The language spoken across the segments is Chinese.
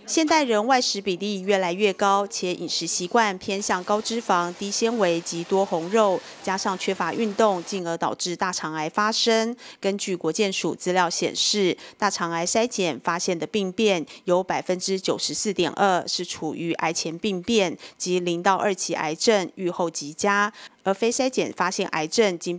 现代人外食比例越来越高，且饮食习惯偏向高脂肪、低纤维及多红肉，加上缺乏运动，进而导致大肠癌发生。根据国健署资料显示，大肠癌筛检发现的病变有94.2%是处于癌前病变及0到2期癌症，预后极佳；而非筛检发现癌症仅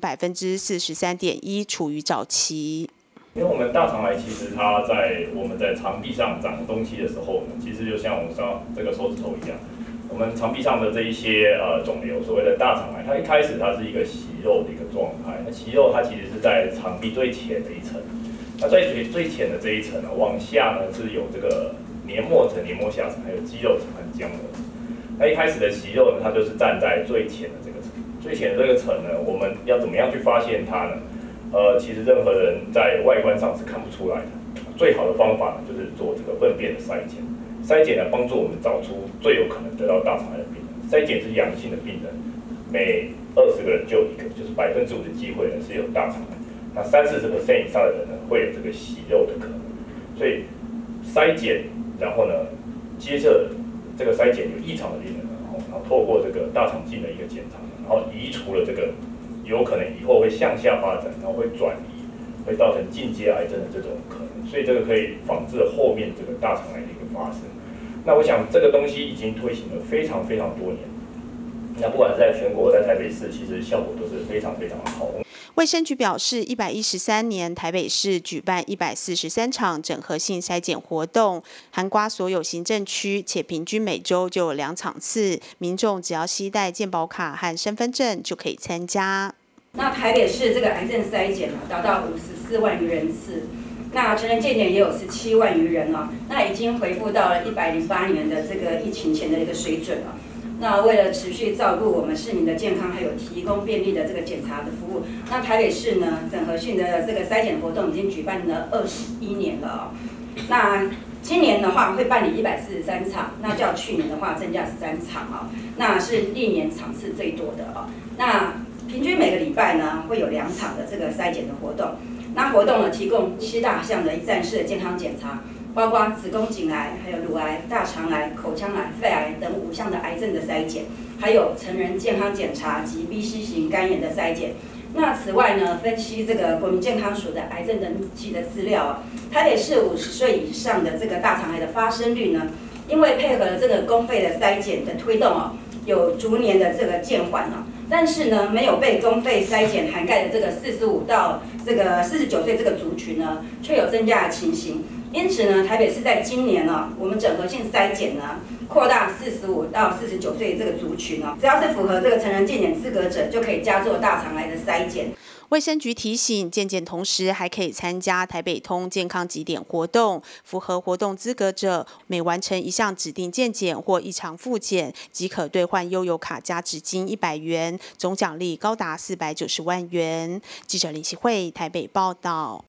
43.1%处于早期。 因为我们大肠癌其实它在我们在肠壁上长东西的时候呢，其实就像我们这个手指头一样，我们肠壁上的这一些肿瘤，所谓的大肠癌，它一开始它是一个息肉的一个状态。那息肉它其实是在肠壁最浅的一层，那最浅的这一层呢，往下呢是有这个黏膜层、黏膜下层，还有肌肉层和浆膜层。那一开始的息肉呢，它就是站在最浅的这个层，最浅的这个层呢，我们要怎么样去发现它呢？其实任何人在外观上是看不出来的。最好的方法呢，就是做这个粪便的筛检。筛检呢，帮助我们找出最有可能得到大肠癌的病人。筛检是阳性的病人，每20个人就1个，就是5%的机会呢是有大肠癌。那30%以上的人呢，会有这个息肉的可能。所以筛检，然后呢，接着这个筛检有异常的病人，然后透过这个大肠镜的一个检查，然后移除了这个。有可能以后会向下发展，然后会转移，会造成进阶癌症的这种可能，所以这个可以防治后面这个大肠癌的一个发生。那我想这个东西已经推行了非常多年，那不管是在全国，在台北市，其实效果都是非常好。 卫生局表示，113年台北市举办143场整合性筛检活动，涵盖所有行政区，且平均每周就有2场次，民众只要携带健保卡和身份证就可以参加。 那台北市这个癌症筛检达到54万余人次，那成人健检也有17万余人哦，那已经恢复到了108年的这个疫情前的一个水准了。那为了持续照顾我们市民的健康，还有提供便利的这个检查的服务，那台北市呢整合性的这个筛检活动已经举办了21年了哦。那今年的话会办理143场，那较去年的话增加13场哦，那是历年场次最多的哦。那平均每个礼拜呢会有2场的这个筛检的活动，那活动呢提供7大项的一站式的健康检查。包括子宫颈癌、还有乳癌、大肠癌、口腔癌、肺癌等5项的癌症的筛检，还有成人健康检查及 BC 型肝炎的筛检。那此外呢，分析这个国民健康署的癌症登记的资料，台北市50岁以上的这个大肠癌的发生率呢，因为配合了这个公费的筛检的推动哦，有逐年的这个渐缓哦。但是呢，没有被公费筛检涵盖的这个45到这个49岁这个族群呢，却有增加的情形。因此呢，台北市在今年呢，我们整合性筛检呢，扩大45到49岁这个族群哦，只要是符合这个成人健检资格者，就可以加做大肠癌的筛检。 卫生局提醒，健检同时还可以参加台北通健康集点活动，符合活动资格者，每完成一项指定健检或异常复检，即可兑换悠游卡加值金100元，总奖励高达490万元。记者林希慧台北报道。